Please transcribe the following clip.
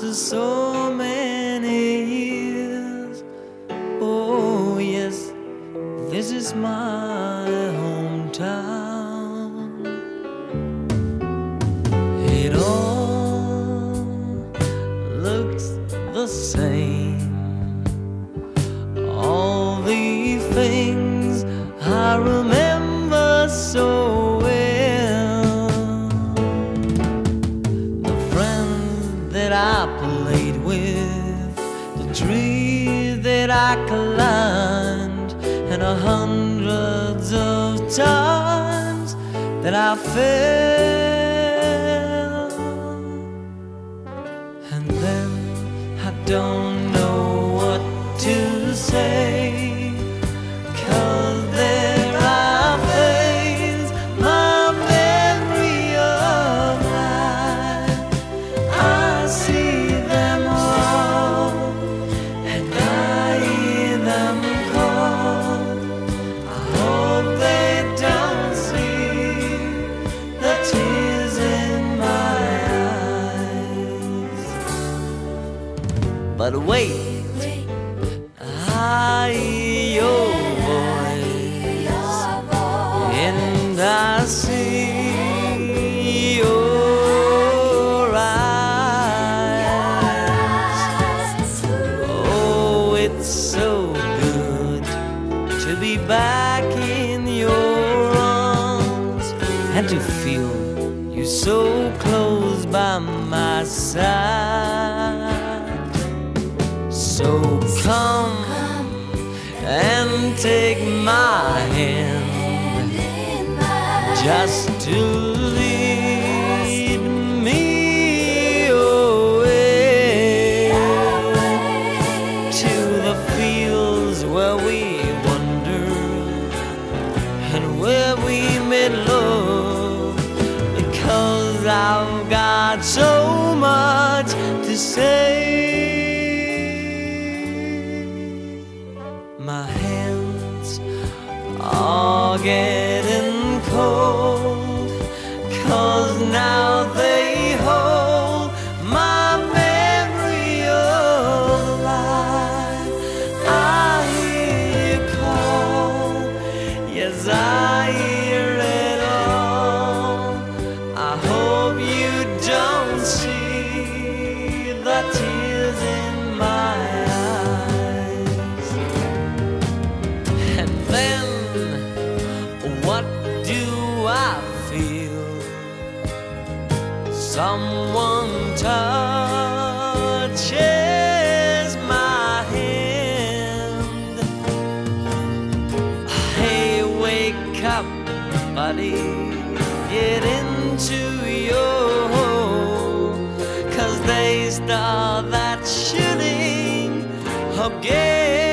after so many years. Oh yes, this is my hometown. It all looks the same. All the things I remember so well, the friends that I played with, the trees that I climbed, and hundreds of times that I fell. And then I don't know what to say, 'cause there I face my memory of life. I see them all and I hear them call. I hope they don't see the tears in my eyes. But wait, I hear your voice, and I see your eyes. Oh, it's so good to be back in your arms and to feel you so close by my side. So come and take my hand, just to lead me away to the fields where we wander and where we made love, because I've got so much to say. My hands are getting cold, 'cause now they hold my memory of life. I hear you call, yes, I hear it all. I hope you don't see the tears in my eyes. And then what do I feel? Someone touches my hand. Hey, wake up, buddy, get into your hole, 'cause they start that shooting again.